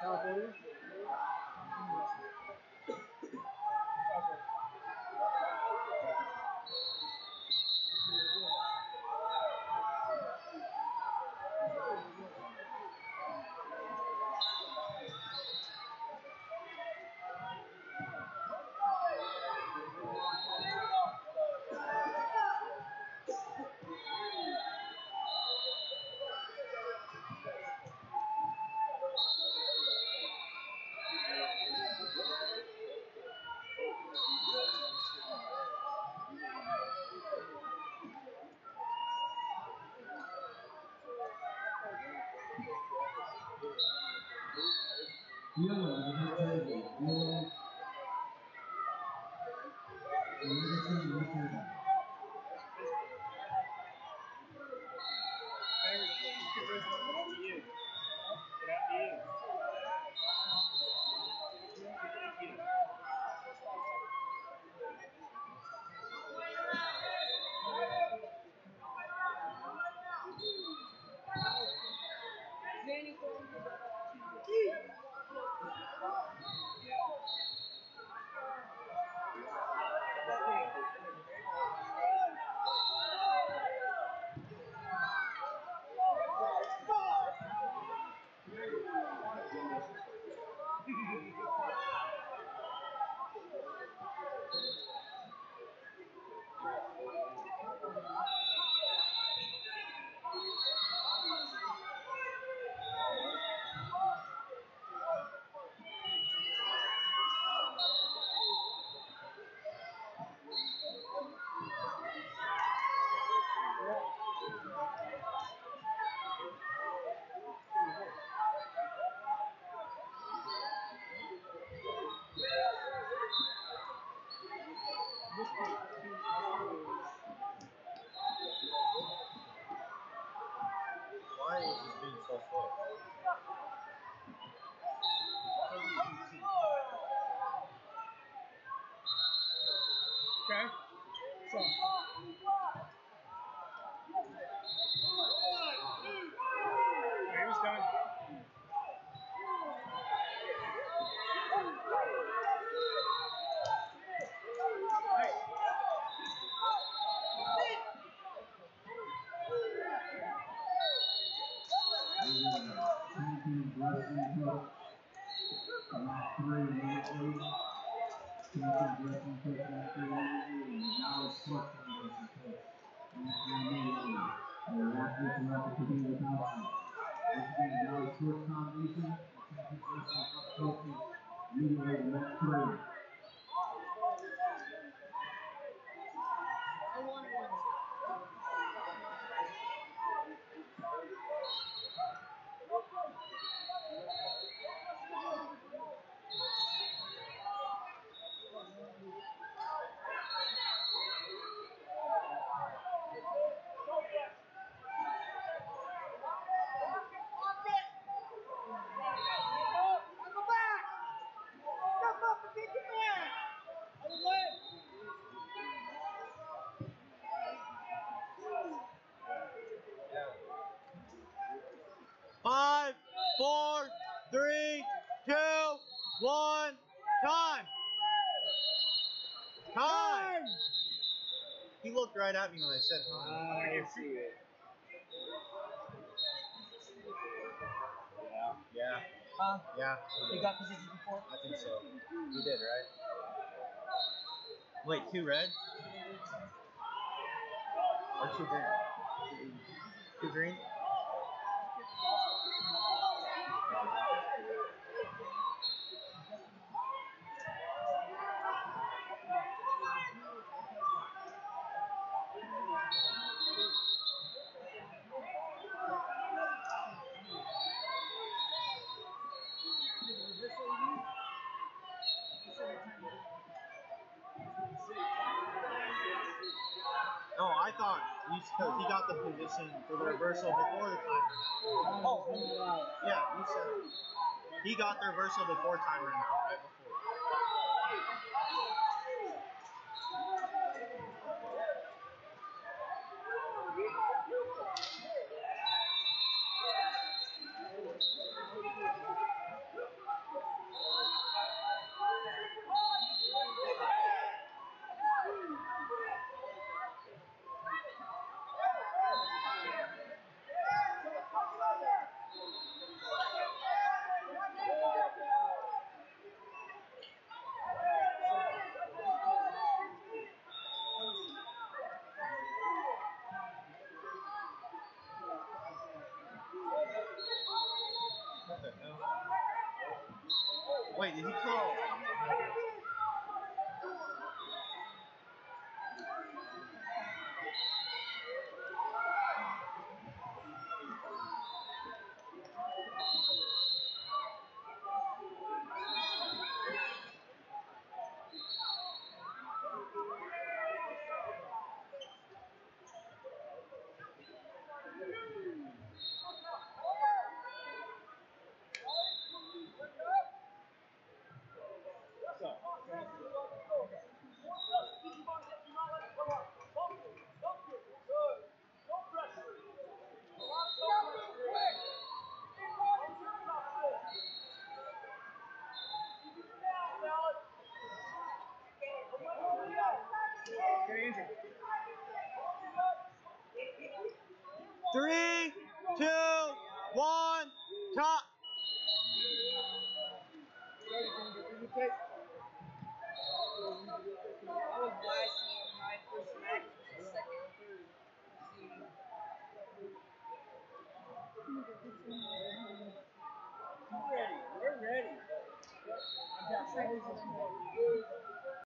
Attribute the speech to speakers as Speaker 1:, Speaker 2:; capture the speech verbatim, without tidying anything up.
Speaker 1: Why is this being so slow?
Speaker 2: Okay. So. Okay, he's done.
Speaker 1: Five, four, three, two, one, time! Time! He looked right at me when I said time.
Speaker 2: I see it.
Speaker 1: Yeah. Yeah.
Speaker 3: Huh?
Speaker 1: Yeah.
Speaker 3: He got positions before?
Speaker 1: I think so. He did, right? Wait, two red? Or two green? Two green? No, I thought you said he got the position for the reversal before the timer.
Speaker 3: Oh, oh,
Speaker 1: Yeah, you said he got the reversal before timer now, right before. Wait, did he throw? Three, two, one, top.
Speaker 3: I was blasting my first match, the second, third. We're ready. We're ready. I'm just saying.